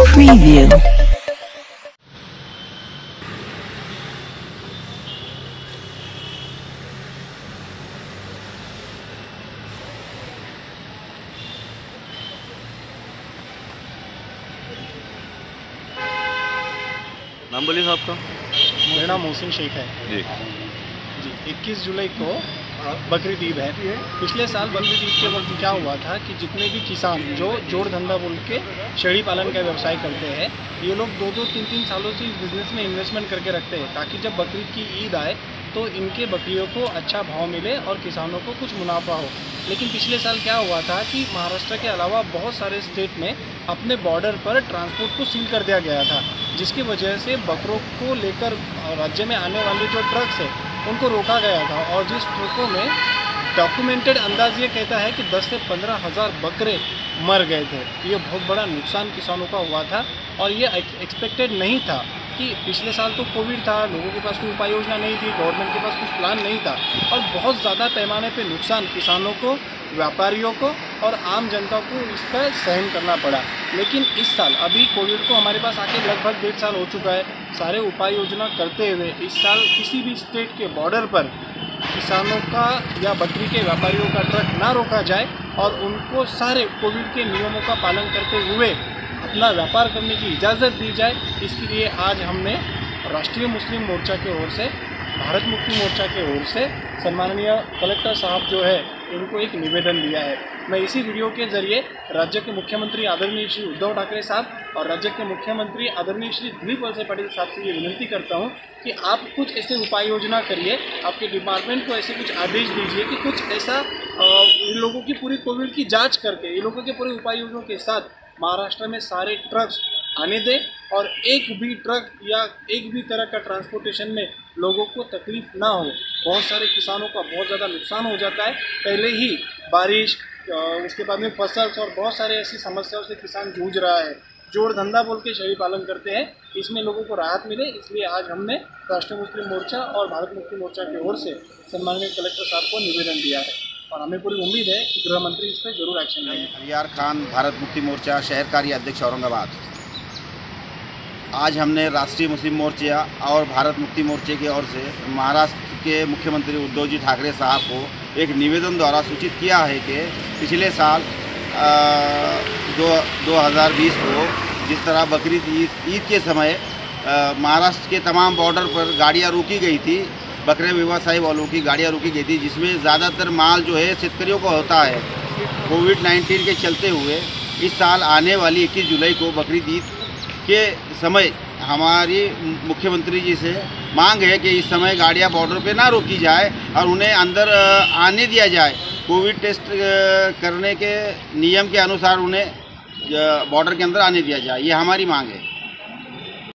Preview. नाम बोलिए साहब का। मेरा नाम मोहसिन शेख है जी। 21 जुलाई को बकरीद ईद है। पिछले साल बकरीद ईद के वक्त क्या हुआ था कि जितने भी किसान जो जोड़ धंधा बोल के शेळी पालन का व्यवसाय करते हैं, ये लोग 2-3 सालों से इस बिज़नेस में इन्वेस्टमेंट करके रखते हैं ताकि जब बकरीद की ईद आए तो इनके बकरियों को अच्छा भाव मिले और किसानों को कुछ मुनाफा हो। लेकिन पिछले साल क्या हुआ था कि महाराष्ट्र के अलावा बहुत सारे स्टेट में अपने बॉर्डर पर ट्रांसपोर्ट को सील कर दिया गया था, जिसकी वजह से बकरों को लेकर राज्य में आने वाले जो ट्रक्स हैं उनको रोका गया था। और जिस ट्रकों में डॉक्यूमेंटेड अंदाज ये कहता है कि 10 से 15 हज़ार बकरे मर गए थे। ये बहुत बड़ा नुकसान किसानों का हुआ था और ये एक्सपेक्टेड नहीं था कि पिछले साल तो कोविड था, लोगों के पास कोई उपाय योजना नहीं थी, गवर्नमेंट के पास कुछ प्लान नहीं था और बहुत ज़्यादा पैमाने पे नुकसान किसानों को, व्यापारियों को और आम जनता को इसका सहन करना पड़ा। लेकिन इस साल अभी कोविड को हमारे पास आके लगभग 1.5 साल हो चुका है। सारे उपाय योजना करते हुए इस साल किसी भी स्टेट के बॉर्डर पर किसानों का या बकरी के व्यापारियों का ट्रक ना रोका जाए और उनको सारे कोविड के नियमों का पालन करते हुए अपना व्यापार करने की इजाज़त दी जाए। इसके लिए आज हमने राष्ट्रीय मुस्लिम मोर्चा की ओर से, भारत मुक्ति मोर्चा की ओर से सम्माननीय कलेक्टर साहब जो है इनको एक निवेदन दिया है। मैं इसी वीडियो के ज़रिए राज्य के मुख्यमंत्री आदरणीय श्री उद्धव ठाकरे साहब और राज्य के मुख्यमंत्री आदरणीय श्री दिलीप वलसे पाटिल साहब से ये विनती करता हूँ कि आप कुछ ऐसे उपाय योजना करिए, आपके डिपार्टमेंट को ऐसे कुछ आदेश दीजिए कि कुछ ऐसा इन लोगों की पूरी कोविड की जाँच करके इन लोगों के पूरे उपाय योजनाओं के साथ महाराष्ट्र में सारे ट्रक्स आने दें और एक भी ट्रक या एक भी तरह का ट्रांसपोर्टेशन में लोगों को तकलीफ ना हो। बहुत सारे किसानों का बहुत ज़्यादा नुकसान हो जाता है, पहले ही बारिश, उसके बाद में फसल और बहुत सारे ऐसी समस्याओं से किसान जूझ रहा है। जोड़ धंधा बोल के शेळी पालन करते हैं, इसमें लोगों को राहत मिले, इसलिए आज हमने राष्ट्रीय मुस्लिम मोर्चा और भारत मुक्ति मोर्चा की ओर से सम्माननीय कलेक्टर साहब को निवेदन दिया है और हमें पूरी उम्मीद है कि गृह मंत्री इस पर जरूर एक्शन लेंगे। अलियार खान, भारत मुक्ति मोर्चा शहर कार्य अध्यक्ष औरंगाबाद। आज हमने राष्ट्रीय मुस्लिम मोर्चा और भारत मुक्ति मोर्चे की ओर से महाराष्ट्र के मुख्यमंत्री उद्धव जी ठाकरे साहब को एक निवेदन द्वारा सूचित किया है कि पिछले साल 2020 को जिस तरह बकरीद ईद के समय महाराष्ट्र के तमाम बॉर्डर पर गाड़ियाँ रोकी गई थी, बकरे व्यवसाय वालों की गाड़ियाँ रोकी गई थी, जिसमें ज़्यादातर माल जो है शेतकरियों को होता है। कोविड-19 के चलते हुए इस साल आने वाली 21 जुलाई को बकरीद ईद के समय हमारी मुख्यमंत्री जी से मांग है कि इस समय गाड़ियाँ बॉर्डर पे ना रोकी जाए और उन्हें अंदर आने दिया जाए। कोविड टेस्ट करने के नियम के अनुसार उन्हें बॉर्डर के अंदर आने दिया जाए, ये हमारी मांग है।